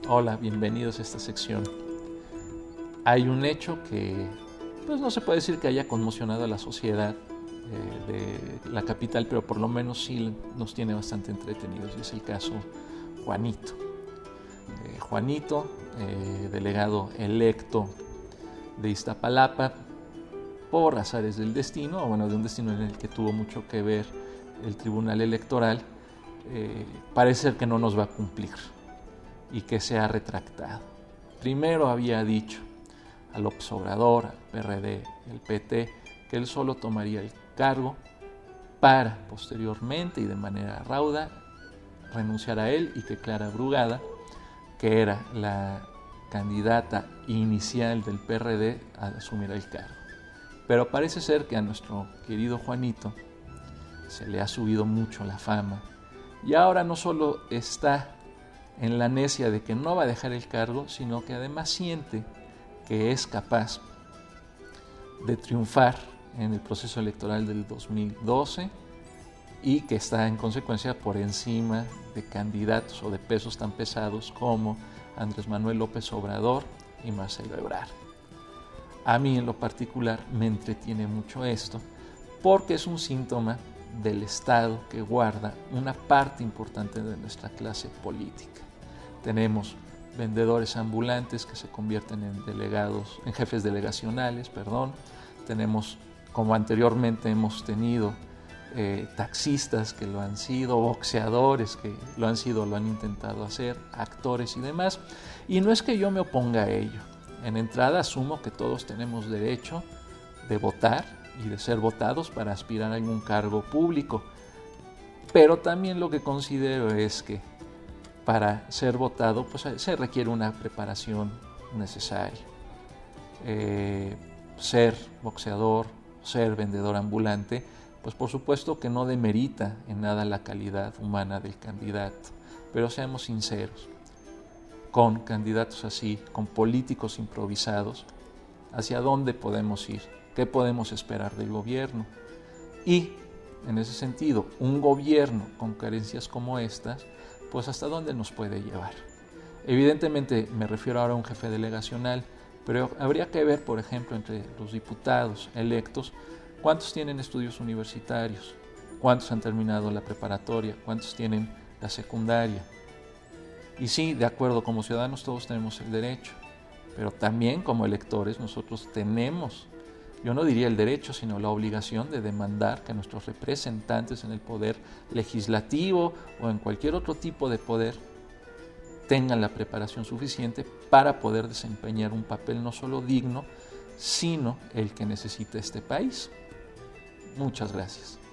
Hola, bienvenidos a esta sección. Hay un hecho que pues no se puede decir que haya conmocionado a la sociedad de la capital, pero por lo menos sí nos tiene bastante entretenidos, y es el caso Juanito. Juanito, delegado electo de Iztapalapa por azares del destino, o bueno, de un destino en el que tuvo mucho que ver el Tribunal Electoral, parece ser que no nos va a cumplir y que se ha retractado. Primero había dicho a López Obrador, al PRD y al PT que él solo tomaría el cargo para posteriormente y de manera rauda renunciar a él y que Clara Brugada, que era la candidata inicial del PRD, asumiera el cargo. Pero parece ser que a nuestro querido Juanito se le ha subido mucho la fama y ahora no solo está en la necia de que no va a dejar el cargo, sino que además siente que es capaz de triunfar en el proceso electoral del 2012 y que está en consecuencia por encima de candidatos o de pesos tan pesados como Andrés Manuel López Obrador y Marcelo Ebrard. A mí en lo particular me entretiene mucho esto porque es un síntoma del estado que guarda una parte importante de nuestra clase política. Tenemos vendedores ambulantes que se convierten en delegados, en jefes delegacionales, tenemos, como anteriormente hemos tenido, taxistas que lo han sido, boxeadores que lo han sido, lo han intentado hacer, actores y demás. Y no es que yo me oponga a ello. En entrada asumo que todos tenemos derecho de votar y de ser votados para aspirar a algún cargo público. Pero también lo que considero es que para ser votado pues se requiere una preparación necesaria. Ser boxeador, ser vendedor ambulante, pues por supuesto que no demerita en nada la calidad humana del candidato, pero seamos sinceros, con candidatos así, con políticos improvisados, ¿hacia dónde podemos ir? ¿Qué podemos esperar del gobierno? Y, en ese sentido, un gobierno con carencias como estas, pues ¿hasta dónde nos puede llevar? Evidentemente me refiero ahora a un jefe delegacional, pero habría que ver, por ejemplo, entre los diputados electos, cuántos tienen estudios universitarios, cuántos han terminado la preparatoria, cuántos tienen la secundaria. Y sí, de acuerdo, como ciudadanos todos tenemos el derecho, pero también como electores nosotros tenemos, yo no diría el derecho, sino la obligación de demandar que nuestros representantes en el poder legislativo o en cualquier otro tipo de poder tengan la preparación suficiente para poder desempeñar un papel no solo digno, sino el que necesita este país. Muchas gracias.